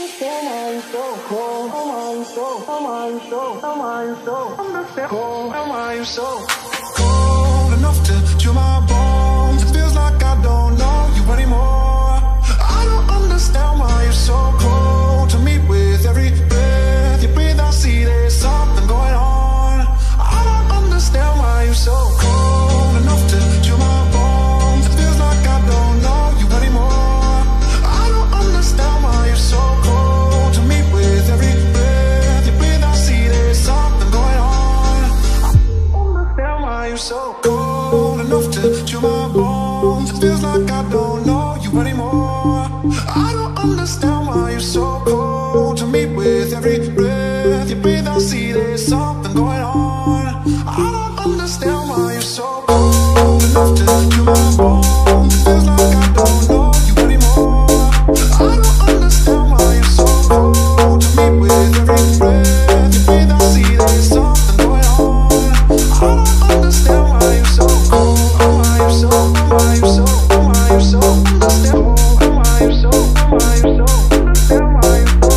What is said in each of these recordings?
Cold enough to chill my bones. It feels like I don't know you anymore. I don't understand why you're so cold to me. With every breath you breathe, I see there's something going on. I don't understand why you're so cold enough to chill my bones. It feels like I don't know you anymore. I don't understand why you're so cold to me. With every breath you breathe, I see there's something going on. I don't understand why you're so cold enough to chill my bones. It feels like I don't know you anymore. I don't understand why you're so cold to me. With every breath you breathe, I see there's something going on. I don't understand why you're so cold enough to chill my bones. It feels like I don't know you anymore. I don't understand why you're so cold to me. With every breath you breathe, I see there's something going on. I don't understand why you're so cold. Why you're so, why you're so, why you're so understand. Why you're so, why you're so understand. Why you're so,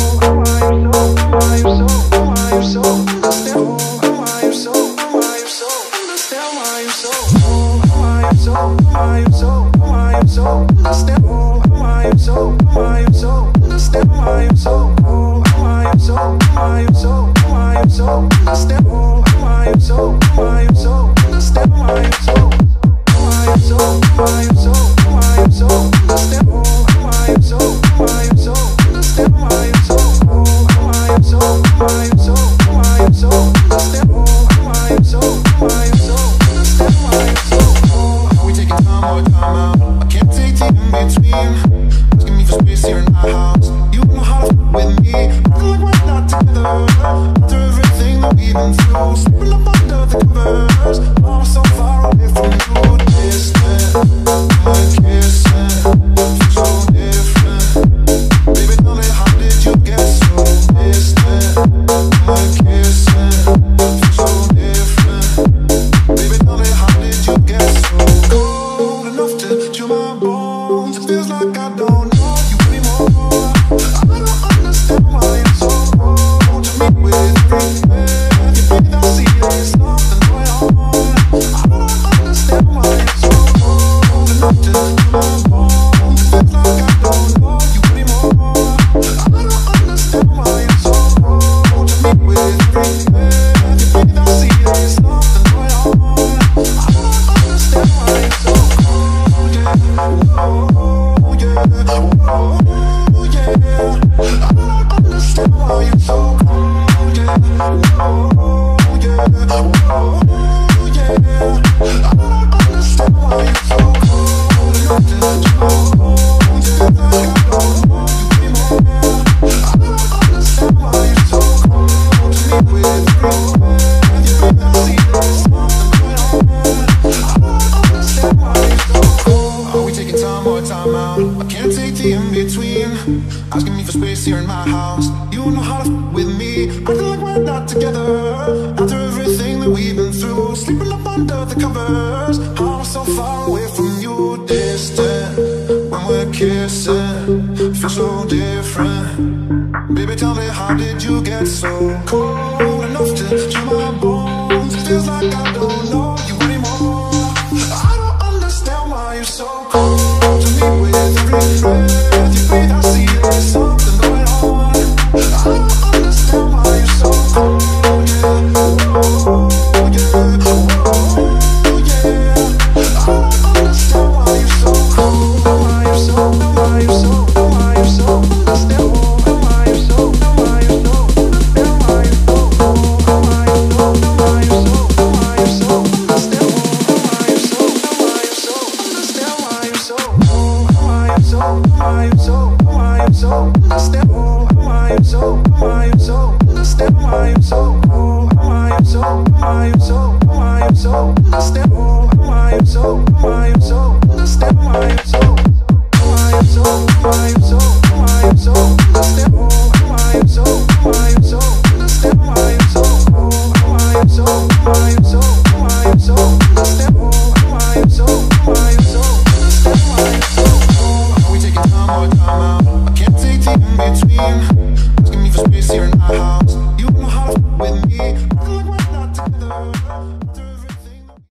why you're so, why you're so, why you're so understand. Why you're so, why you're so understand. Why you're so, why you're so, why you're so, why you're so understand. Why you're so, why you're so understand. Why you're so, why you're so, why you're so, why you're so understand. Why you're so, why you're so understand. Why you're so, why you're so, why you're so, why you're so understand. Why you're so, why you're so understand. Why you're so, why you're so, why you're so, why you're so understand. Why you're so, why you're so understand. Why you're so. We taking time or time out? I can't take the in between. Asking me for space here in my house. You don't know how to f with me. Acting like we're not together. After everything that we've been through, sleeping up under the covers. I'm so far away from you, distant. I'm kissing, feel so different. Baby, tell me, how did you get so distant? I'm kissing, feel so different. Baby, tell me, how did you get so cold enough to chill my bones? It feels like I don't know you anymore. I don't understand why you're so cold to me. With every breath you breathe, I see there's something going on. I don't understand why you're so cold enough to chill my bones. It feels like I don't know you anymore. I don't understand why you're so cold to me. With every breath you breathe, I see there's something going on. I don't understand why you're so cold, yeah. Oh yeah, oh yeah. I don't understand why you're so cold, yeah. Oh yeah, oh yeah. I don't understand why you're so cold enough to chill my bones. It feels like I don't know you anymore. I don't understand why you're so cold to me. With every breath you breathe, I see there's something going on. I don't understand why you're so cold. Are we taking time or time out? I can't take the in between. Asking me for space here in my house. You don't know how to f with me. Acting like we're not together. After everything that we've been through, sleeping up under the covers. I'm so far away from you, distant. When we're kissing, feel so different. Baby, tell me, how did you get so cold enough to chill my bones? It feels like I don't know you anymore. I don't understand why you're so cold to me. With every breath you breathe, I see there's something going on. I don't understand why you're so cold, yeah. Oh yeah, oh yeah. I don't understand why you're so cold. Why you're so, why you're so, why you're so understand. Why you're so, why you're so understand. Why you're so, why you're so, why you're so, why you're so understand. Why you're so, why you're so understand. Why you're so, why you're so, why you're so, why you're so understand. Why you're so, why you're so understand. Why you're so, why you're so, why you're so, why you're so understand. Why you're so, why you're so understand. Why you're so, why you're so, why you're so, why you're so understand. Why you're so, why you're so understand. Why you're so, why you're so, why you're so, why you're so